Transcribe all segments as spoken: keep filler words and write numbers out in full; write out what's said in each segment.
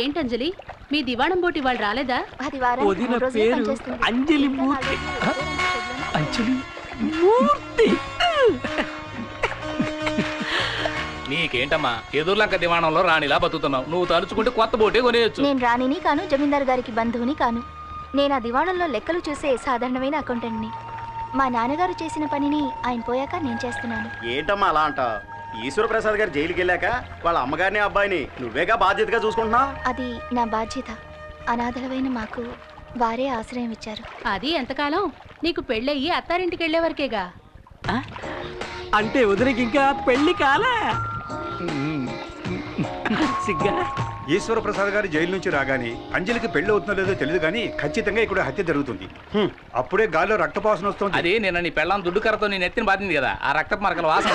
ఏంటంజలి మీ దివాణం బోటి వాళ్ళు రాలేదా? అది వారం మూడు రోజులు పనిచేస్తుంది. అంజలి మూర్తి. అంజలి మూర్తి. నీకేంటమ్మా ఎదుర్లంక దివాణంలో రాణిలా బతుకుతున్నావు. నువ్వు తలుచుకుంటే కొత్త బోటే కొనేయచ్చు. నేను రాణిని కాను, జమీందారు గారికి బంధువుని కాను. నేను ఆ దివాణంలో లెక్కలు చూసే సాధారణమైన అకౌంటెంట్ని. మా నాన్నగారు చేసిన పనిని ఆయన పోయాక నేను చేస్తున్నాను. ఏంటమ్మా అలా అంటావు? ఈశ్వర ప్రసాద్ గారు జైలుకి వెళ్ళాక వాళ్ళ అమ్మగారిని అబ్బాయిని నువ్వేగా బాధ్యతగా చూసుకుంటున్నావు. అది నా బాధ్యత. అనాథలమైన మాకు వారే ఆశ్రయం ఇచ్చారు. అది ఎంతకాలం? నీకు పెళ్ళయ్యి అత్తారింటికి వెళ్లే వరకేగా. అంటే వదినకి ఇంకా పెళ్లి కాలే. సిగ్గా. ఈశ్వర ప్రసాద్ గారు జైలు నుంచి రాగానే అంజలికి పెళ్లి అవుతుందో లేదో తెలియదు కానీ ఖచ్చితంగా ఇక్కడ హత్య జరుగుతుంది. అప్పుడే గాల్లో రక్తపాసన వస్తుంది. అది నిన్న నీ పెళ్ళం దుడ్డు కర్రతో నేను ఎత్తిన బాధింది కదా, ఆ రక్తపు మరకల వాసన.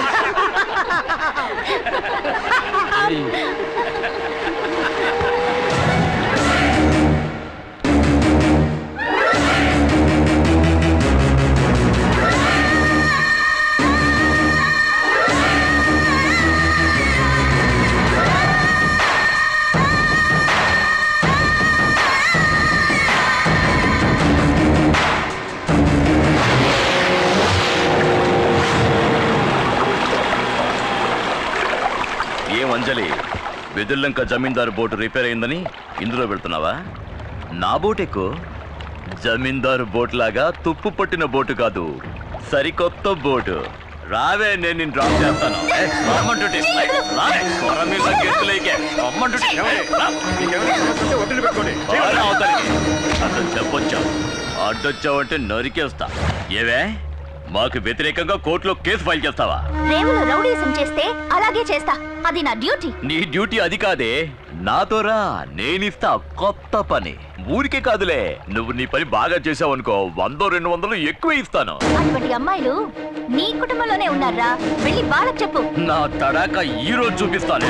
అంజలి, వెదుర్లంక జమీందారు బోటు రిపేర్ అయిందని ఇందులో వెళ్తున్నావా? నా బోట్ ఎక్కు. జమీందారు బోట్ లాగా తుప్పు పట్టిన బోటు కాదు, సరికొత్త బోటు. రావే, నేను నిన్ను డ్రాప్ చేస్తాను. అసలు చెప్పొచ్చా? అడ్డొచ్చావంటే నరికేస్తా. ఏవే, మాకు వ్యతిరేకంగా కోర్టులో కేసు ఫైల్ చేస్తావా? రేవులో రౌడీసం చేస్తే అలాగే చేస్తా. అది నా డ్యూటీ. నీ డ్యూటీ అది కాదే, నాతో రా, నేనిస్తా కొత్త పని. ఊరికే కాదులే, నువ్వు నీ పని బాగా చేసావనుకో వందో రెండు వందలు ఎక్కువ ఇస్తాను. అటువంటి అమ్మాయిలు నీ కుటుంబంలోనే ఉన్నారా? వెళ్ళి బాలకు చెప్పు. నా తడాక ఈ రోజు చూపిస్తాను.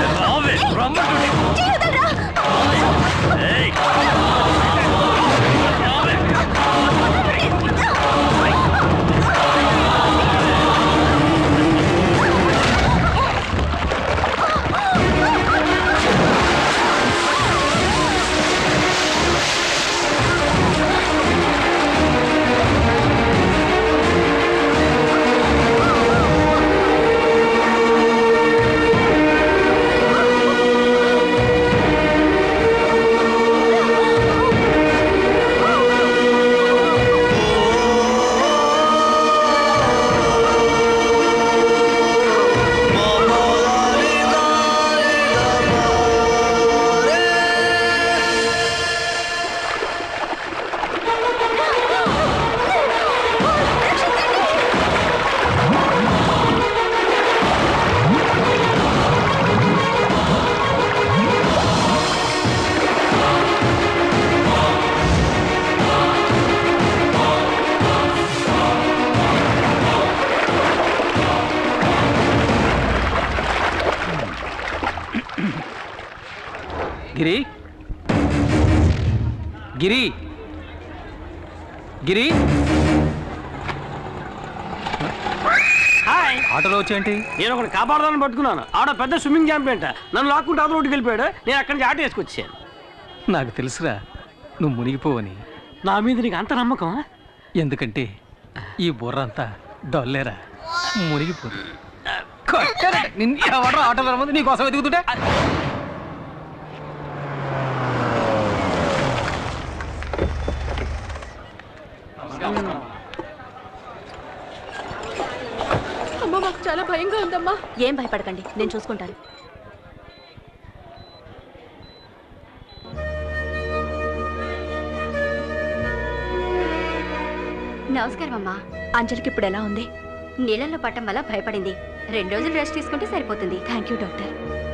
గిరి గిరి గిరి హాయ్. ఆటోలో వచ్చేంటి? నేను ఒకటి కాపాడదాన్ని పట్టుకున్నాను. ఆడ పెద్ద స్విమ్మింగ్ ఛాంపియన్ నన్ను లాక్కుంటే ఆటో రోడ్డుకి వెళ్ళిపోయాడు. నేను అక్కడి నుంచి ఆటో వేసుకొచ్చాను. నాకు తెలుసురా నువ్వు మునిగిపోవని. నా మీద నీకు అంత నమ్మకం? ఎందుకంటే ఈ బుర్ర అంతా డొల్లేరా, మునిగిపోదు. నిన్ను ఎవడో ఆటోలో రమ్మంది నీకోసం వెతుకుతుంటే. అమ్మా, మాకు చాలా భయంగా ఉందమ్మా. ఏం భయపడకండి, నేను చూసుకుంటాను. నమస్కారం అమ్మా. అంజలికి ఇప్పుడు ఎలా ఉంది? నీళ్ళల్లో పట్టం వల్ల భయపడింది. రెండు రోజులు రెస్ట్ తీసుకుంటే సరిపోతుంది. Thank you doctor.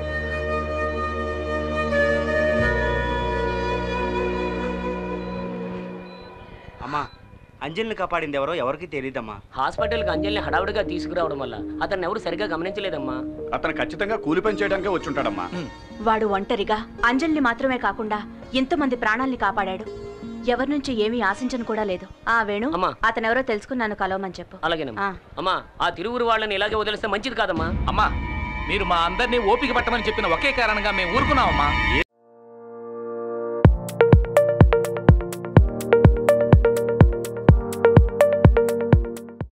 అమ్మా, అంజలిని కాపాడింది ఎవరో ఎవరికి తెలియదమ్మా. హాస్పిటల్కి అంజలిని హడావుడిగా తీసుకురావడం వల్ల అతన్ని ఎవరు సరిగా గమనించలేదమ్మా. అతను ఖచ్చితంగా కూలి పని చేయడానికే వచ్చి ఉంటాడమ్మా. వాడు ఒంటరిగా అంజలిని మాత్రమే కాకుండా ఎంతమంది ప్రాణాల్ని కాపాడాడు. ఎవరి నుంచి ఏమీ ఆశించను కూడా లేదు. ఆ వేణు, అతనెవరో తెలుసుకుని నన్ను కలవమని చెప్పు. అలాగేనమ్మా. అమ్మా, ఆ తిరువురు వాళ్ళని ఇలాగే వదిలేస్తే మంచిది కాదమ్మా. అమ్మా, మీరు మా అందరినీ ఓపిక పట్టమని చెప్పిన ఒకే కారణంగా మేము ఊరుకున్నామమ్మా.